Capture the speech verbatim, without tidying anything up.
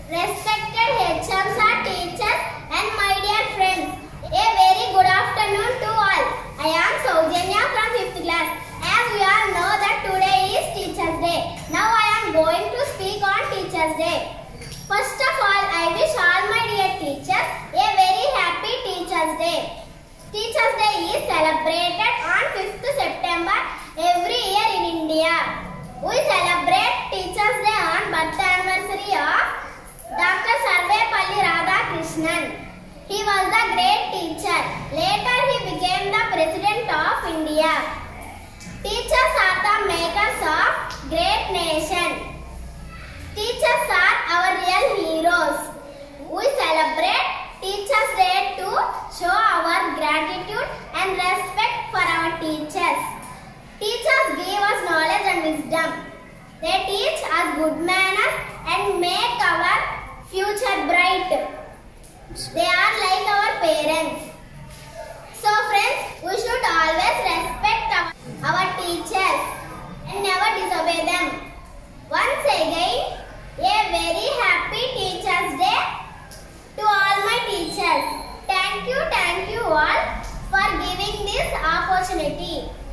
Respected H Ms, our teachers and my dear friends, a very good afternoon to all. I am Saujanya from fifth class. As we all know that today is Teachers Day. Now I am going to speak on Teachers Day. First of all, I wish all my dear teachers a very happy Teachers Day. Teachers Day is celebrated on fifth September every year in India. We celebrate Teachers Day on birth anniversary of Doctor Sarvepalli Radhakrishnan. He was the great teacher. Later he became the President of India. Teachers are the makers of great nation. Teachers are our real heroes. We celebrate Teachers Day to show our gratitude and respect for our teachers. Teachers give us knowledge and wisdom. They teach us good manners and make our future bright. They are like our parents. So friends, we should always respect our, our teachers and never disobey them. Once again, a very happy Teachers Day to all my teachers. Thank you, thank you all for giving this opportunity.